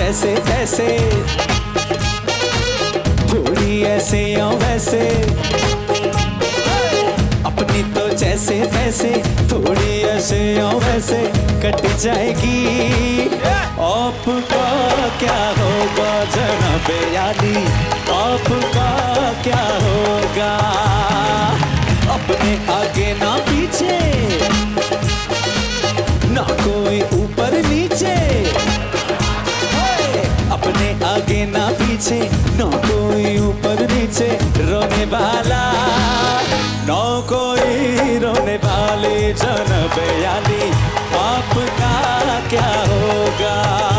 जैसे तैसे, थोड़ी ऐसे या वैसे, अपनी तो जैसे तैसे, थोड़ी ऐसे या वैसे कट जाएगी। आपका क्या होगा जनाबे याली, आपका क्या होगा? अपने आगे ना पीछे, ना कोई ऊपर नीचे, अपने आगे ना पीछे, ना कोई ऊपर नीचे, रोने वाला ना कोई रोने वाले जनाबे याली, आपका क्या होगा?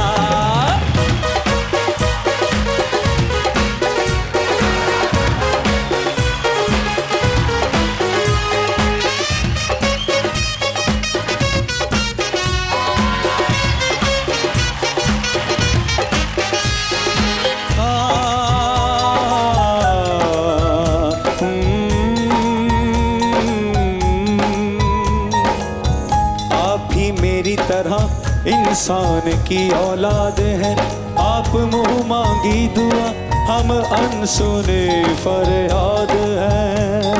इंसान की औलाद है, आप मुँह मांगी दुआ, हम अनसुने फरियाद हैं।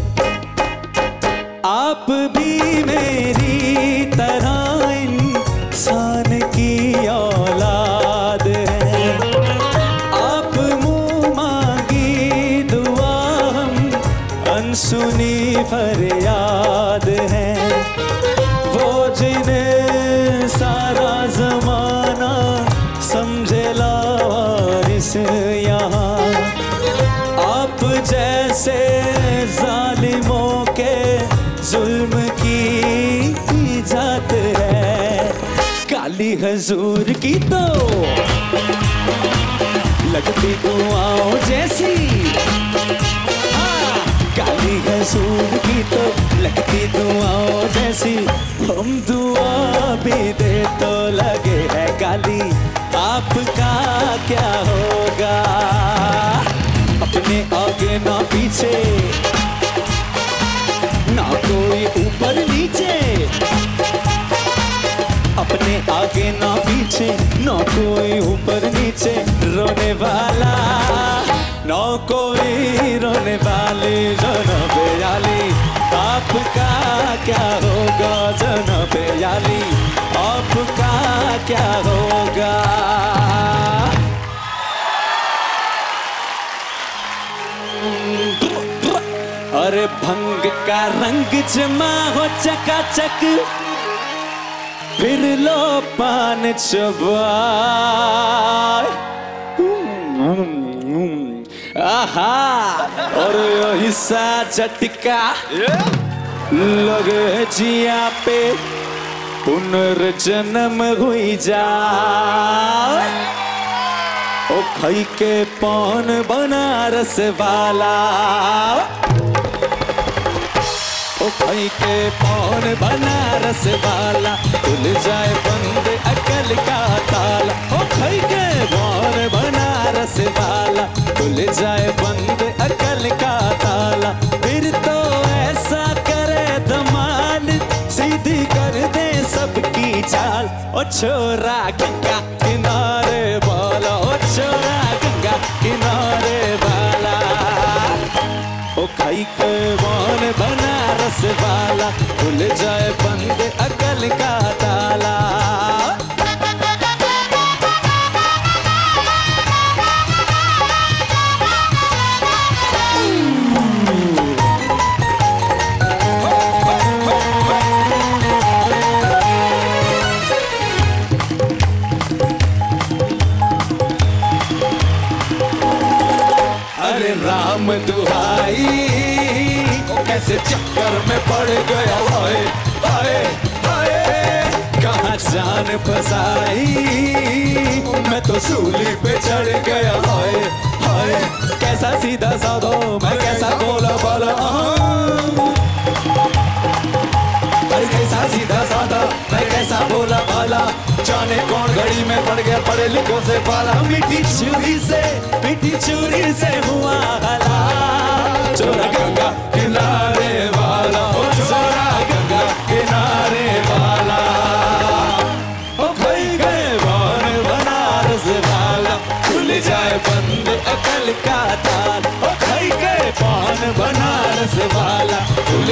आप भी मेरी तरह इंसान की औलाद है, आप मुँह मांगी दुआ, हम अनसुनी फरियाद हैं। वो जिन्हें सारा जमाना समझे लावारिस यहाँ, आप जैसे जालिमों के जुल्म की जात है। काली हजूर की तो लगती दुआओं जैसी, काली हजूर की तो लगती दुआओं जैसी, हम दुआ भी दे तो लगे है गाली, आपका क्या होगा? अपने आगे ना पीछे, ना कोई ऊपर नीचे, अपने आगे ना पीछे, ना कोई ऊपर नीचे, रोने वाला ना कोई रोने वाले जनाबे याली, आपका क्या होगा जनाबे याली, आपका क्या होगा? अरे भंग का रंग जमा हो चकाचक, फिर लो पान चबाए, आहा, और हिस्सा झटका लगे जिया पे, पुनर्जन्म हुई जाए। ओ खाई के पान बनारस वाला, ओ खाई के पान बनारस वाला, खुल जाए बंद अकल का ताला। ओ खाई के पान बनारस वाला, खुल जाए बंद अकल का ताला। फिर तो ऐसा करे धमाल, सीधी कर दे सबकी चाल। ओ छोरा गंगा किनारे वाला, ओ छोरा गंगा किनारे वाला, ओ खाई के पान बनारस वाला, खुल जाए बंद अकल का ताला। अरे राम दुहाई, कैसे चक्कर में पड़ गया, हाय हाय हाय, कहाँ जान फसाई, मैं तो सूली पे चढ़ गया, हाय हाय। कैसा सीधा साधा मैं कैसा गोला बाला, अरे कैसा सीधा साधा मैं कैसा भोला भाला, जाने कौन घड़ी में पड़ गया पढ़े लिखों से पाला। मीठी चूरी से हुआ हला, चोरा गंगा किनारे वाला, ओ चोरा गंगा किनारे वाला, ओ खोई गए बनारस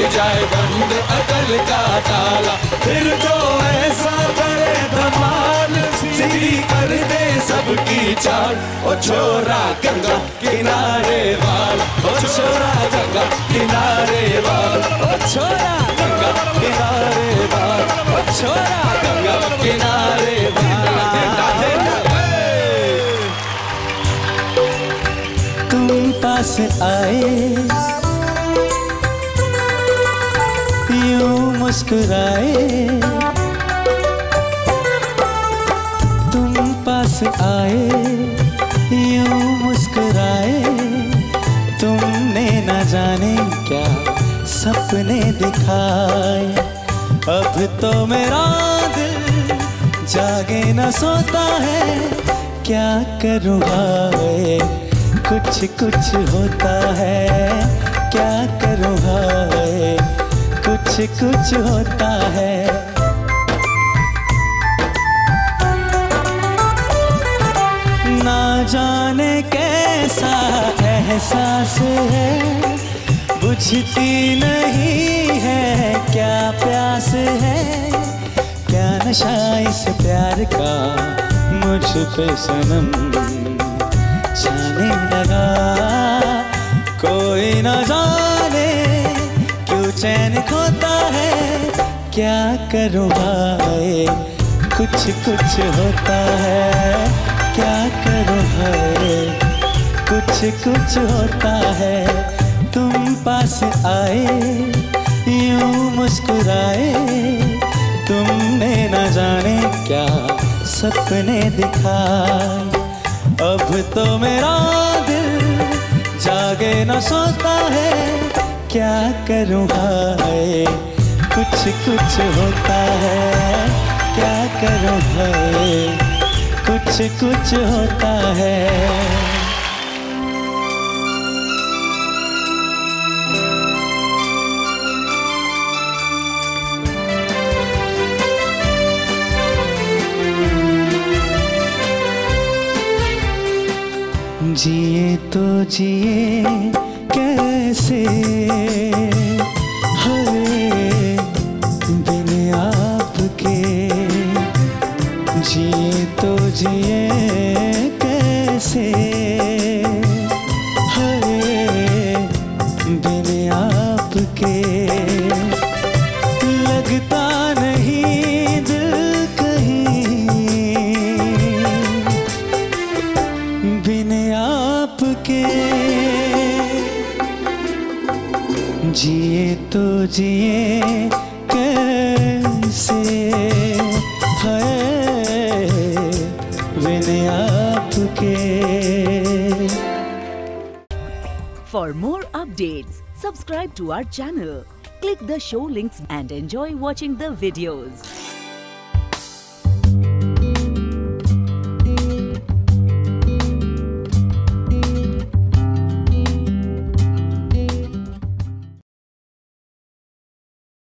जाए बंद अकल का ताला। फिर जो ऐसा करे धमाल, सीधी कर दे सबकी चाल। ओ छोरा गंगा किनारे वाला, ओ छोरा गंगा किनारे वाला, ओ छोरा गंगा किनारे वाला, ओ छोरा गंगा किनारे वाला। तुम पास आए यूं मुस्कुराए, तुम पास आए यूं मुस्कुराए। तुमने न जाने क्या सपने दिखाए। अब तो मेरा दिल जागे न सोता है, क्या करूँ हाय कुछ कुछ होता है। क्या करूँ हाय कुछ कुछ होता है। ना जाने कैसा एहसास है, बुझती नहीं है क्या प्यास है। क्या नशा इस प्यार का मुझ पे सनम छाने लगा। कोई न जाने क्यों चैन खोता है। क्या करूँ भाई कुछ कुछ होता है। क्या करूँ भाई कुछ कुछ होता है। तुम पास आए यूं मुस्कुराए, तुमने न जाने क्या सपने दिखाए। अब तो मेरा दिल जागे न सोता है, क्या करूँ हाय कुछ कुछ होता है। क्या करूँ हाय कुछ कुछ होता है। जिए तो जिए कैसे हरे बिन आपके। जिए तो जिए कैसे हरे बिन आपके। लगता नहीं दिल कहीं बिन आपके। जिए तो जिए कैसे है बिन आपके। For more updates, subscribe to our channel, click the show links and enjoy watching the videos.